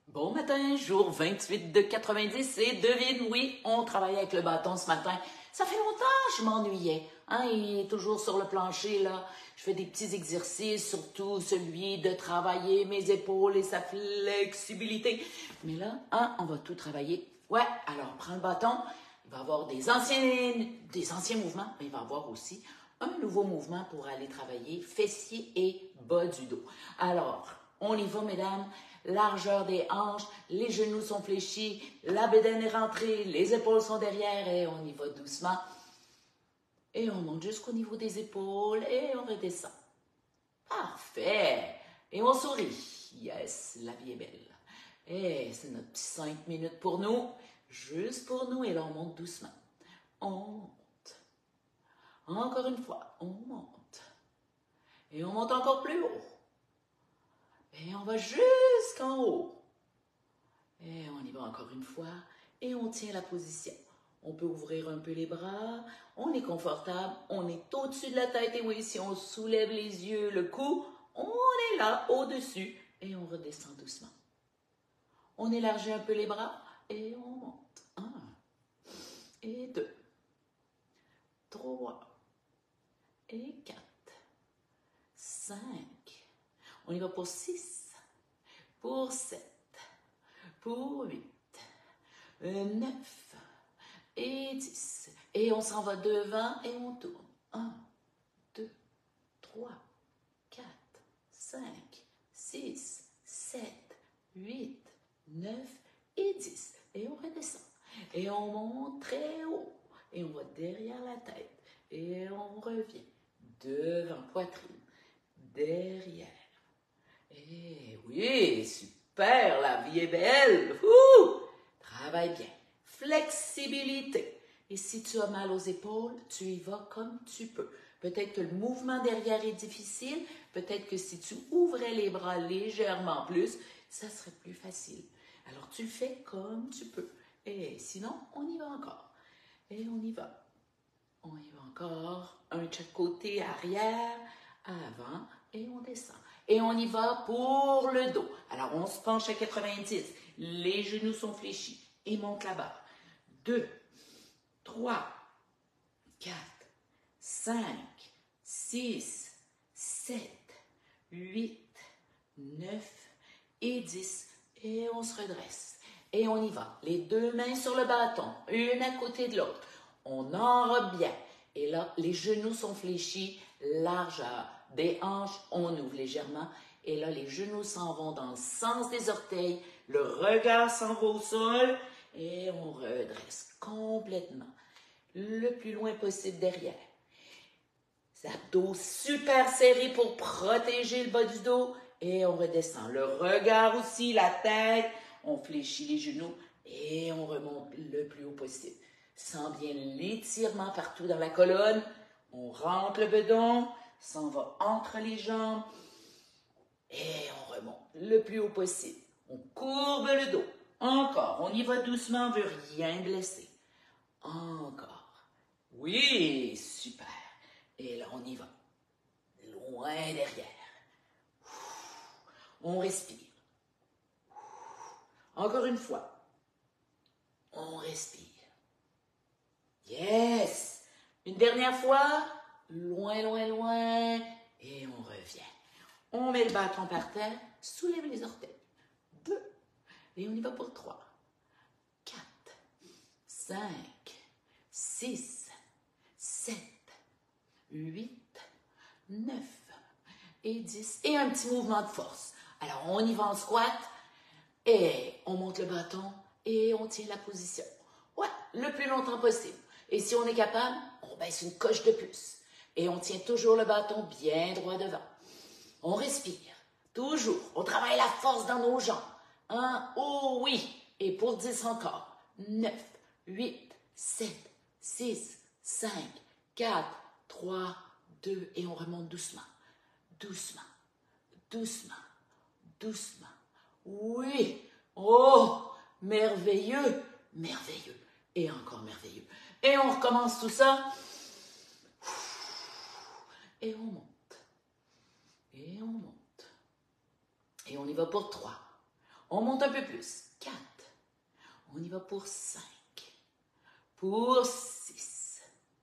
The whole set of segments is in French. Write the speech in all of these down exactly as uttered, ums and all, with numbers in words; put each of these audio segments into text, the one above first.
Bon matin, jour vingt-huit de quatre-vingt-dix et devine, oui, on travaille avec le bâton ce matin. Ça fait longtemps que je m'ennuyais. Hein, il est toujours sur le plancher, là. Je fais des petits exercices, surtout celui de travailler mes épaules et sa flexibilité. Mais là, hein, on va tout travailler. Ouais, alors prends le bâton. Il va y avoir des anciens, des anciens mouvements, mais il va y avoir aussi un nouveau mouvement pour aller travailler fessiers et bas du dos. Alors, on y va, mesdames. Largeur des hanches, les genoux sont fléchis, la bédaine est rentrée, les épaules sont derrière et on y va doucement. Et on monte jusqu'au niveau des épaules et on redescend. Parfait! Et on sourit. Yes, la vie est belle. Et c'est notre petit cinq minutes pour nous, juste pour nous. Et là, on monte doucement. On monte. Encore une fois, on monte. Et on monte encore plus haut. Et on va jusqu'en haut. Et on y va encore une fois. Et on tient la position. On peut ouvrir un peu les bras. On est confortable. On est au-dessus de la tête. Et oui, si on soulève les yeux, le cou, on est là, au-dessus. Et on redescend doucement. On élargit un peu les bras. Et on monte. Un. Et deux. Trois. Et quatre. Cinq. On y va pour six, pour sept, pour huit, neuf et dix. Et on s'en va devant et on tourne. un, deux, trois, quatre, cinq, six, sept, huit, neuf et dix. Et on redescend. Et on monte très haut. Et on va derrière la tête. Et on revient devant poitrine, derrière. Eh oui, super, la vie est belle. Ouh, travaille bien. Flexibilité. Et si tu as mal aux épaules, tu y vas comme tu peux. Peut-être que le mouvement derrière est difficile. Peut-être que si tu ouvrais les bras légèrement plus, ça serait plus facile. Alors, tu le fais comme tu peux. Et sinon, on y va encore. Et on y va. On y va encore. Un de chaque côté, arrière, avant, et on descend. Et on y va pour le dos. Alors, on se penche à quatre-vingt-dix. Les genoux sont fléchis. Et monte la barre. deux, trois, quatre, cinq, six, sept, huit, neuf et dix. Et on se redresse. Et on y va. Les deux mains sur le bâton, une à côté de l'autre. On enrobe bien. Et là, les genoux sont fléchis, largeur des hanches, on ouvre légèrement. Et là, les genoux s'en vont dans le sens des orteils. Le regard s'en va au sol. Et on redresse complètement. Le plus loin possible derrière. Abdos super serrés pour protéger le bas du dos. Et on redescend. Le regard aussi, la tête. On fléchit les genoux. Et on remonte le plus haut possible. Sent bien l'étirement partout dans la colonne. On rentre le bedon. S'en va entre les jambes. Et on remonte le plus haut possible. On courbe le dos. Encore. On y va doucement. On ne veut rien blesser. Encore. Oui, super. Et là, on y va. Loin derrière. On respire. Encore une fois. On respire. Yes! Une dernière fois. Loin, loin, loin. Et on revient. On met le bâton par terre. Soulève les orteils. Deux. Et on y va pour trois. Quatre. Cinq. Six. Sept. Huit. Neuf. Et dix. Et un petit mouvement de force. Alors, on y va en squat. Et on monte le bâton. Et on tient la position. Ouais, le plus longtemps possible. Et si on est capable, on baisse une coche de plus. Et on tient toujours le bâton bien droit devant. On respire. Toujours. On travaille la force dans nos jambes. Un, oh oui. Et pour dix encore. Neuf, huit, sept, six, cinq, quatre, trois, deux. Et on remonte doucement. Doucement. Doucement. Doucement. Oui. Oh, merveilleux. Merveilleux. Et encore merveilleux. Et on recommence tout ça. Et on monte. Et on monte. Et on y va pour trois. On monte un peu plus. quatre. On y va pour cinq. Pour six.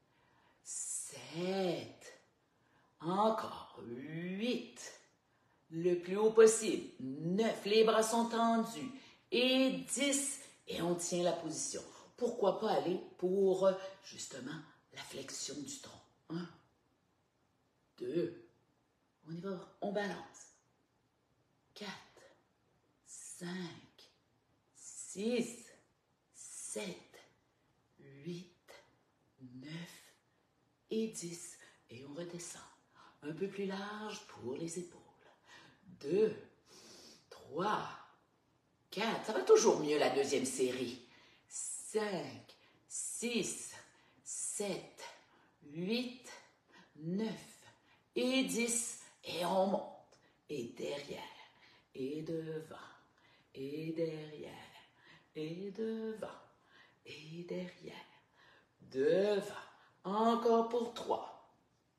sept. Encore. huit. Le plus haut possible. neuf. Les bras sont tendus. Et dix. Et on tient la position. Pourquoi pas aller pour, justement, la flexion du tronc. un. deux. On y va. On balance. quatre. cinq. six. sept. huit. neuf. Et dix. Et on redescend. Un peu plus large pour les épaules. deux, trois, quatre. Ça va toujours mieux la deuxième série. cinq, six, sept, huit, neuf et dix. Et on monte. Et derrière. Et devant. Et derrière. Et devant. Et derrière. Devant. Encore pour trois.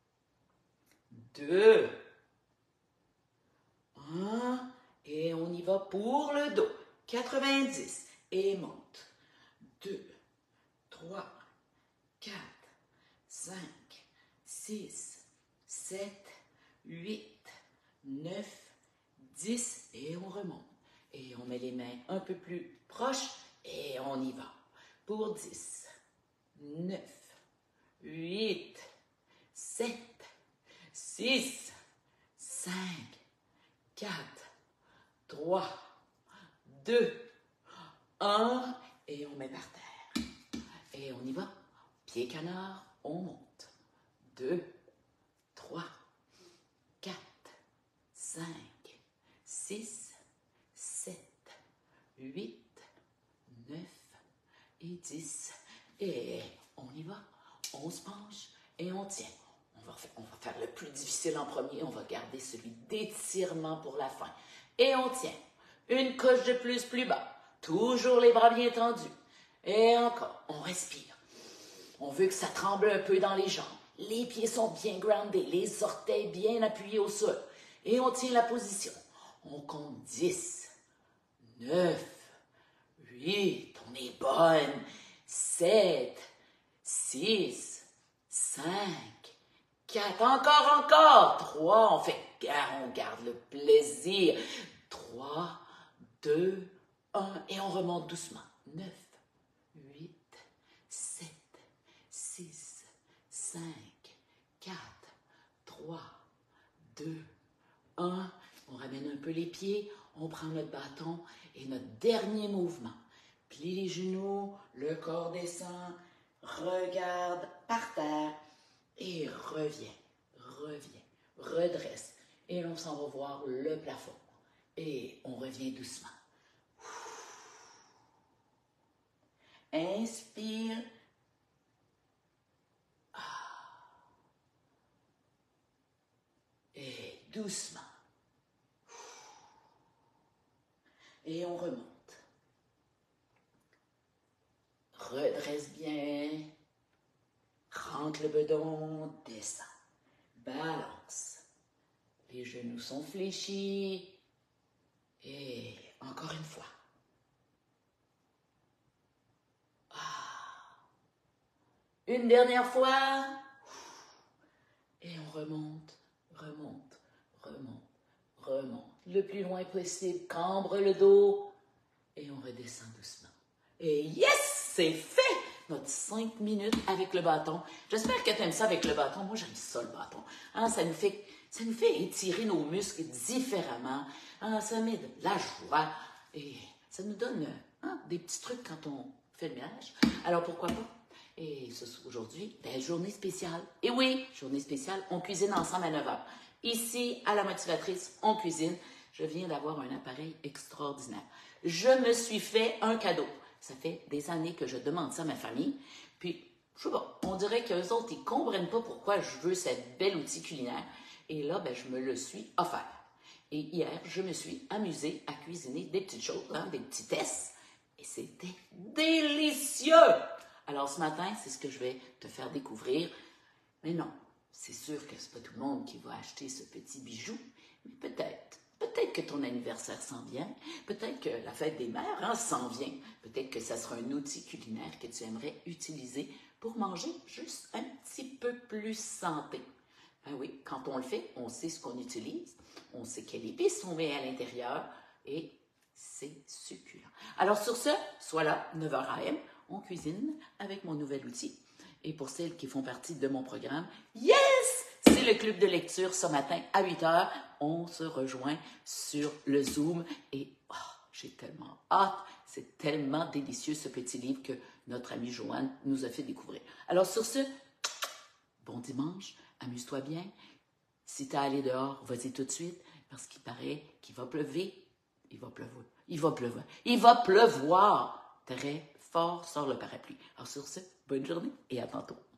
deux. un. Et on y va pour le dos. quatre-vingt-dix. Et monte. deux. trois. quatre. cinq. six. sept. huit. neuf. dix. Et on remonte. Et on met les mains un peu plus proches. Et on y va. Pour dix. neuf. huit. sept. six. cinq. quatre. trois. deux. un. Et on met par terre. Et on y va. Pied canard, on monte. deux. trois. quatre. cinq. six. sept. huit. neuf. Et dix. Et on y va. On se penche et on tient. On va, faire, on va faire le plus difficile en premier. On va garder celui d'étirement pour la fin. Et on tient. Une coche de plus, plus bas. Toujours les bras bien tendus. Et encore, on respire. On veut que ça tremble un peu dans les jambes. Les pieds sont bien groundés. Les orteils bien appuyés au sol. Et on tient la position. On compte dix. neuf. huit. On est bonne. sept. six. cinq. quatre. Encore, encore. trois. On fait, on garde le plaisir. trois. deux. un. Et on remonte doucement. neuf. huit. sept. six. cinq. quatre. trois. deux. un. On ramène un peu les pieds. On prend notre bâton. Et notre dernier mouvement. Plie les genoux. Le corps descend. Regarde par terre. Et reviens. Reviens. Redresse. Et on s'en va voir le plafond. Et on revient doucement. Inspire. Et doucement. Et on remonte. Redresse bien. Rentre le bedon. Descend. Balance. Les genoux sont fléchis. Et encore une fois. Ah. Une dernière fois. Et on remonte, remonte, remonte, remonte. Le plus loin possible, cambre le dos. Et on redescend doucement. Et yes, c'est fait! Notre cinq minutes avec le bâton. J'espère que tu aimes ça avec le bâton. Moi, j'aime ça, le bâton. Hein, ça nous fait, ça nous fait étirer nos muscles différemment. Hein, ça met de la joie. Et ça nous donne hein, des petits trucs quand on fait le ménage. Alors, pourquoi pas? Et aujourd'hui, belle journée spéciale. Et oui, journée spéciale, on cuisine ensemble à neuf heures. Ici, à la motivatrice, on cuisine. Je viens d'avoir un appareil extraordinaire. Je me suis fait un cadeau. Ça fait des années que je demande ça à ma famille. Puis, je sais pas, on dirait qu'eux autres, ils ne comprennent pas pourquoi je veux cette belle outil culinaire. Et là, ben, je me le suis offert. Et hier, je me suis amusée à cuisiner des petites choses, hein, des petits tests. Et c'était délicieux! Alors, ce matin, c'est ce que je vais te faire découvrir. Mais non, c'est sûr que c'est pas tout le monde qui va acheter ce petit bijou. Mais peut-être, peut-être que ton anniversaire s'en vient. Peut-être que la fête des mères, hein, s'en vient. Peut-être que ça sera un outil culinaire que tu aimerais utiliser pour manger juste un petit peu plus santé. Ben oui, quand on le fait, on sait ce qu'on utilise, on sait quelle épice on met à l'intérieur et c'est succulent. Alors sur ce, soit là, neuf heures A M, on cuisine avec mon nouvel outil. Et pour celles qui font partie de mon programme, yes! C'est le club de lecture ce matin à huit heures. On se rejoint sur le Zoom et oh, j'ai tellement hâte. C'est tellement délicieux ce petit livre que notre amie Joanne nous a fait découvrir. Alors sur ce, bon dimanche, amuse-toi bien. Si tu as allé dehors, vas-y tout de suite parce qu'il paraît qu'il va pleuvoir. Il va pleuvoir. Il va pleuvoir. Il va pleuvoir très fort sur le parapluie. Alors sur ce, bonne journée et à tantôt.